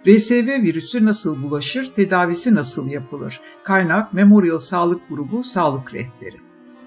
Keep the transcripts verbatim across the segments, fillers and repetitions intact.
R S V virüsü nasıl bulaşır, tedavisi nasıl yapılır? Kaynak Memorial Sağlık Grubu Sağlık Rehberi.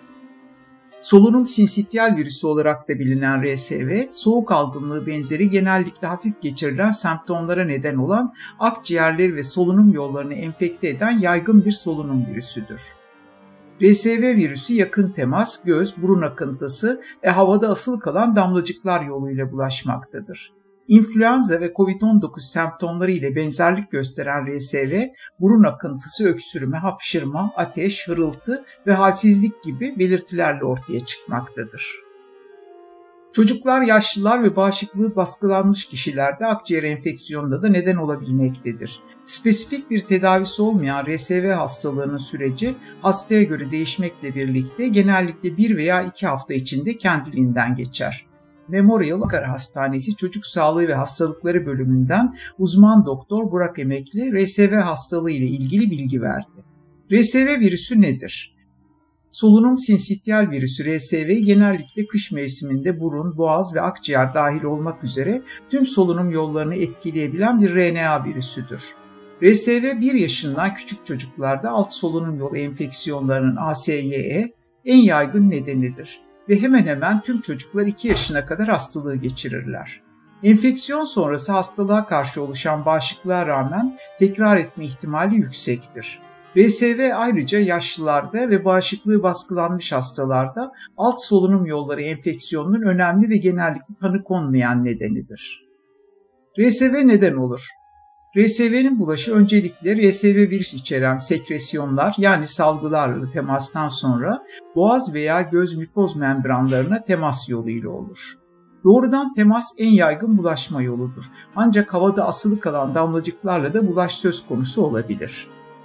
Solunum sinsitiyal virüsü olarak da bilinen R S V, soğuk algınlığı benzeri genellikle hafif geçirilen semptomlara neden olan akciğerleri ve solunum yollarını enfekte eden yaygın bir solunum virüsüdür. R S V virüsü yakın temas, göz, burun akıntısı ve havada asılı kalan damlacıklar yoluyla bulaşmaktadır. İnfluenza ve kovid on dokuz semptomları ile benzerlik gösteren R S V, burun akıntısı, öksürme, hapşırma, ateş, hırıltı ve halsizlik gibi belirtilerle ortaya çıkmaktadır. Çocuklar, yaşlılar ve bağışıklığı baskılanmış kişilerde akciğer enfeksiyonuna da neden olabilmektedir. Spesifik bir tedavisi olmayan R S V hastalığının süreci hastaya göre değişmekle birlikte genellikle bir veya iki hafta içinde kendiliğinden geçer. Memorial Ankara Hastanesi Çocuk Sağlığı ve Hastalıkları bölümünden uzman doktor Burak Emekli R S V hastalığı ile ilgili bilgi verdi. R S V virüsü nedir? Solunum sinsitiyal virüsü R S V genellikle kış mevsiminde burun, boğaz ve akciğer dahil olmak üzere tüm solunum yollarını etkileyebilen bir R N A virüsüdür. R S V bir yaşından küçük çocuklarda alt solunum yolu enfeksiyonlarının A S Y E en yaygın nedenidir ve hemen hemen tüm çocuklar iki yaşına kadar hastalığı geçirirler. Enfeksiyon sonrası hastalığa karşı oluşan bağışıklığa rağmen tekrar etme ihtimali yüksektir. R S V ayrıca yaşlılarda ve bağışıklığı baskılanmış hastalarda alt solunum yolları enfeksiyonunun önemli ve genellikle tanı konmayan nedenidir. R S V neden olur? R S V'nin bulaşı öncelikle R S V virüs içeren sekresyonlar yani salgılarla temastan sonra boğaz veya göz mükoz membranlarına temas yoluyla olur. Doğrudan temas en yaygın bulaşma yoludur. Ancak havada asılı kalan damlacıklarla da bulaş söz konusu olabilir.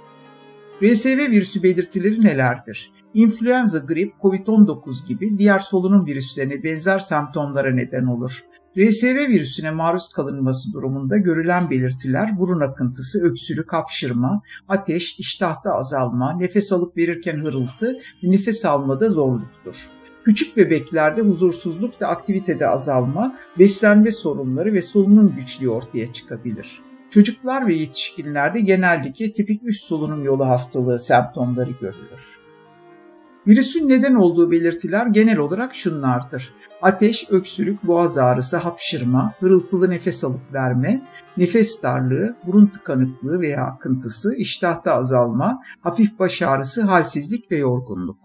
R S V virüsü belirtileri nelerdir? İnfluenza, grip, kovid on dokuz gibi diğer solunum virüslerine benzer semptomlara neden olur. R S V virüsüne maruz kalınması durumunda görülen belirtiler burun akıntısı, öksürük, hapşırma, ateş, iştahta azalma, nefes alıp verirken hırıltı ve nefes almada zorluktur. Küçük bebeklerde huzursuzluk ve aktivitede azalma, beslenme sorunları ve solunum güçlüğü ortaya çıkabilir. Çocuklar ve yetişkinlerde genellikle tipik üst solunum yolu hastalığı semptomları görülür. Virüsün neden olduğu belirtiler genel olarak şunlardır: ateş, öksürük, boğaz ağrısı, hapşırma, hırıltılı nefes alıp verme, nefes darlığı, burun tıkanıklığı veya akıntısı, iştahta azalma, hafif baş ağrısı, halsizlik ve yorgunluk.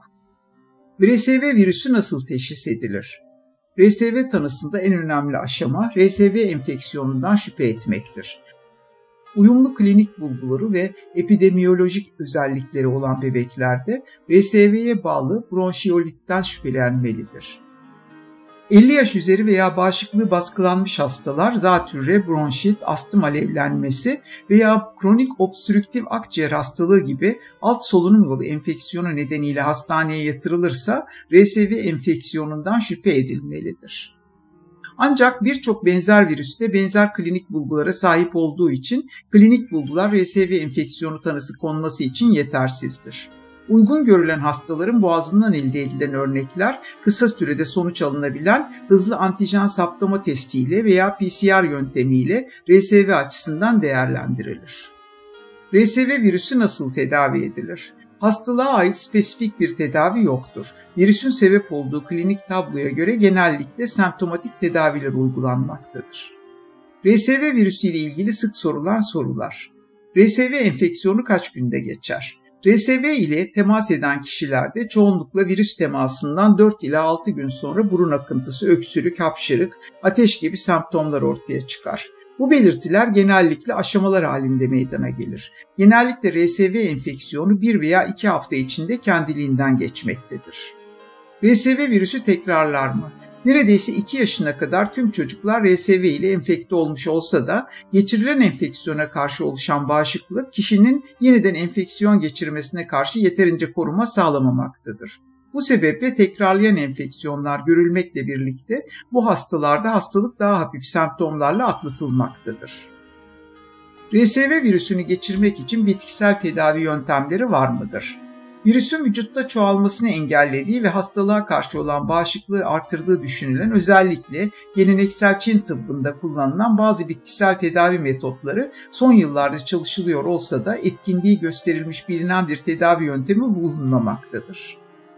R S V virüsü nasıl teşhis edilir? R S V tanısında en önemli aşama R S V enfeksiyonundan şüphe etmektir. Uyumlu klinik bulguları ve epidemiyolojik özellikleri olan bebeklerde R S V'ye bağlı bronşiyolitten şüphelenmelidir. elli yaş üzeri veya bağışıklığı baskılanmış hastalar zatürre, bronşit, astım alevlenmesi veya kronik obstrüktif akciğer hastalığı gibi alt solunum yolu enfeksiyonu nedeniyle hastaneye yatırılırsa R S V enfeksiyonundan şüphe edilmelidir. Ancak birçok benzer virüste benzer klinik bulgulara sahip olduğu için klinik bulgular R S V enfeksiyonu tanısı konması için yetersizdir. Uygun görülen hastaların boğazından elde edilen örnekler kısa sürede sonuç alınabilen hızlı antijen saptama testiyle veya P C R yöntemiyle R S V açısından değerlendirilir. R S V virüsü nasıl tedavi edilir? Hastalığa ait spesifik bir tedavi yoktur. Virüsün sebep olduğu klinik tabloya göre genellikle semptomatik tedaviler uygulanmaktadır. R S V virüsü ile ilgili sık sorulan sorular. R S V enfeksiyonu kaç günde geçer? R S V ile temas eden kişilerde çoğunlukla virüs temasından dört ila altı gün sonra burun akıntısı, öksürük, hapşırık, ateş gibi semptomlar ortaya çıkar. Bu belirtiler genellikle aşamalar halinde meydana gelir. Genellikle R S V enfeksiyonu bir veya iki hafta içinde kendiliğinden geçmektedir. R S V virüsü tekrarlar mı? Neredeyse iki yaşına kadar tüm çocuklar R S V ile enfekte olmuş olsa da geçirilen enfeksiyona karşı oluşan bağışıklık kişinin yeniden enfeksiyon geçirmesine karşı yeterince koruma sağlamamaktadır. Bu sebeple tekrarlayan enfeksiyonlar görülmekle birlikte bu hastalarda hastalık daha hafif semptomlarla atlatılmaktadır. R S V virüsünü geçirmek için bitkisel tedavi yöntemleri var mıdır? Virüsün vücutta çoğalmasını engellediği ve hastalığa karşı olan bağışıklığı artırdığı düşünülen, özellikle geleneksel Çin tıbbında kullanılan bazı bitkisel tedavi metotları son yıllarda çalışılıyor olsa da etkinliği gösterilmiş bilinen bir tedavi yöntemi bulunmamaktadır.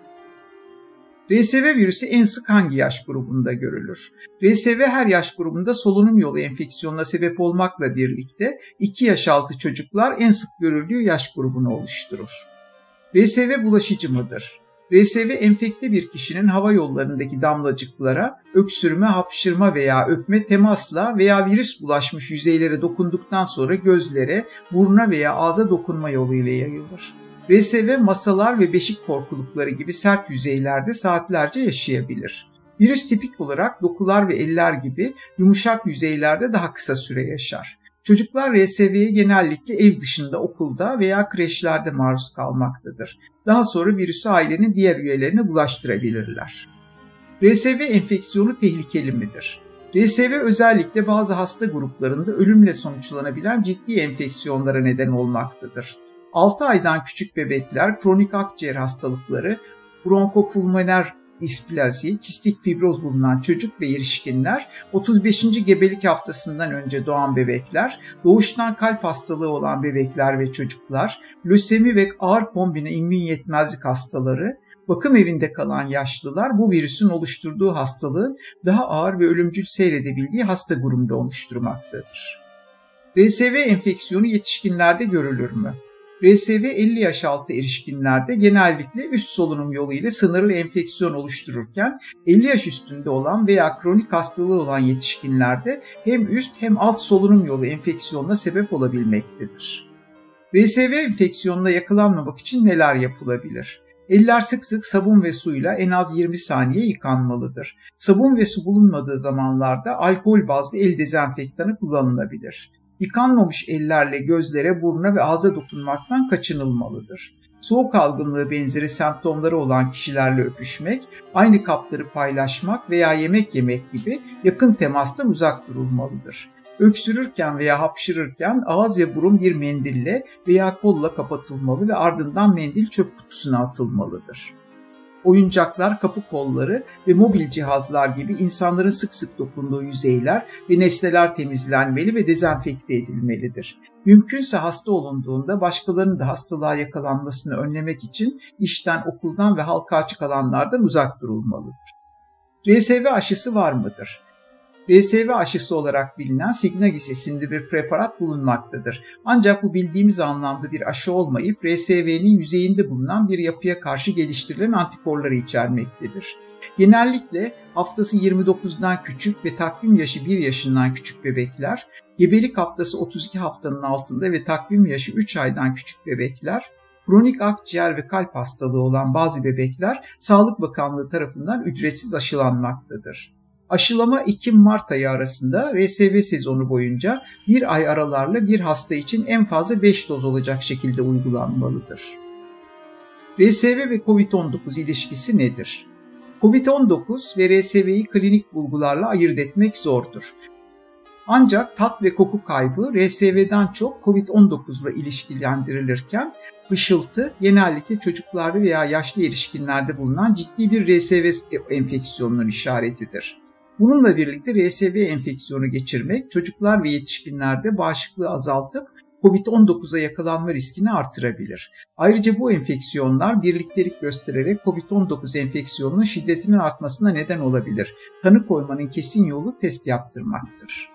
R S V virüsü en sık hangi yaş grubunda görülür? R S V her yaş grubunda solunum yolu enfeksiyonuna sebep olmakla birlikte iki yaş altı çocuklar en sık görüldüğü yaş grubunu oluşturur. R S V bulaşıcı mıdır? R S V enfekte bir kişinin hava yollarındaki damlacıklara, öksürme, hapşırma veya öpme temasla veya virüs bulaşmış yüzeylere dokunduktan sonra gözlere, buruna veya ağza dokunma yoluyla yayılır. R S V masalar ve beşik korkulukları gibi sert yüzeylerde saatlerce yaşayabilir. Virüs tipik olarak dokular ve eller gibi yumuşak yüzeylerde daha kısa süre yaşar. Çocuklar R S V'ye genellikle ev dışında, okulda veya kreşlerde maruz kalmaktadır. Daha sonra virüsü ailenin diğer üyelerine bulaştırabilirler. R S V enfeksiyonu tehlikeli midir? R S V özellikle bazı hasta gruplarında ölümle sonuçlanabilen ciddi enfeksiyonlara neden olmaktadır. altı aydan küçük bebekler, kronik akciğer hastalıkları, bronkopulmoner displazi, kistik fibroz bulunan çocuk ve erişkinler, otuz beşinci gebelik haftasından önce doğan bebekler, doğuştan kalp hastalığı olan bebekler ve çocuklar, lösemi ve ağır kombine immün yetmezlik hastaları, bakım evinde kalan yaşlılar bu virüsün oluşturduğu hastalığın daha ağır ve ölümcül seyredebildiği hasta grubunu oluşturmaktadır. R S V enfeksiyonu yetişkinlerde görülür mü? R S V elli yaş altı erişkinlerde genellikle üst solunum yolu ile sınırlı enfeksiyon oluştururken elli yaş üstünde olan veya kronik hastalığı olan yetişkinlerde hem üst hem alt solunum yolu enfeksiyonuna sebep olabilmektedir. R S V enfeksiyonuna yakalanmamak için neler yapılabilir? Eller sık sık sabun ve suyla en az yirmi saniye yıkanmalıdır. Sabun ve su bulunmadığı zamanlarda alkol bazlı el dezenfektanı kullanılabilir. Yıkanmamış ellerle gözlere, buruna ve ağza dokunmaktan kaçınılmalıdır. Soğuk algınlığı benzeri semptomları olan kişilerle öpüşmek, aynı kapları paylaşmak veya yemek yemek gibi yakın temastan uzak durulmalıdır. Öksürürken veya hapşırırken ağız ve burun bir mendille veya kolla kapatılmalı ve ardından mendil çöp kutusuna atılmalıdır. Oyuncaklar, kapı kolları ve mobil cihazlar gibi insanların sık sık dokunduğu yüzeyler ve nesneler temizlenmeli ve dezenfekte edilmelidir. Mümkünse hasta olunduğunda başkalarının da hastalığa yakalanmasını önlemek için işten, okuldan ve halka açık alanlardan uzak durulmalıdır. R S V aşısı var mıdır? R S V aşısı olarak bilinen Signalis isimli bir preparat bulunmaktadır. Ancak bu bildiğimiz anlamda bir aşı olmayıp R S V'nin yüzeyinde bulunan bir yapıya karşı geliştirilen antikorları içermektedir. Genellikle haftası yirmi dokuzdan küçük ve takvim yaşı bir yaşından küçük bebekler, gebelik haftası otuz iki haftanın altında ve takvim yaşı üç aydan küçük bebekler, kronik akciğer ve kalp hastalığı olan bazı bebekler Sağlık Bakanlığı tarafından ücretsiz aşılanmaktadır. Aşılama Ekim-Mart ayı arasında R S V sezonu boyunca bir ay aralarla bir hasta için en fazla beş doz olacak şekilde uygulanmalıdır. R S V ve kovid on dokuz ilişkisi nedir? kovid on dokuz ve R S V'yi klinik bulgularla ayırt etmek zordur. Ancak tat ve koku kaybı R S V'den çok kovid on dokuz ile ilişkilendirilirken hışıltı genellikle çocuklarda veya yaşlı erişkinlerde bulunan ciddi bir R S V enfeksiyonunun işaretidir. Bununla birlikte R S V enfeksiyonu geçirmek çocuklar ve yetişkinlerde bağışıklığı azaltıp kovid on dokuza yakalanma riskini artırabilir. Ayrıca bu enfeksiyonlar birliktelik göstererek kovid on dokuz enfeksiyonunun şiddetinin artmasına neden olabilir. Tanı koymanın kesin yolu test yaptırmaktır.